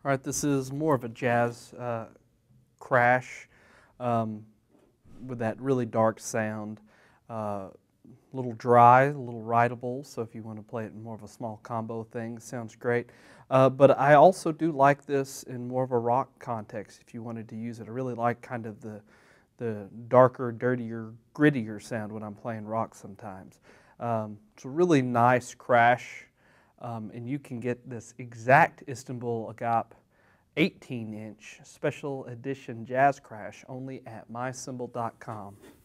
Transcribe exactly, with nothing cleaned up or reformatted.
All right, this is more of a jazz uh, crash um, with that really dark sound. Uh, a little dry, a little writable, so if you want to play it in more of a small combo thing, sounds great. Uh, but I also do like this in more of a rock context if you wanted to use it. I really like kind of the, the darker, dirtier, grittier sound when I'm playing rock sometimes. Um, it's a really nice crash, um, and you can get this exact Istanbul Agop eighteen inch special edition jazz crash only at my cymbal dot com.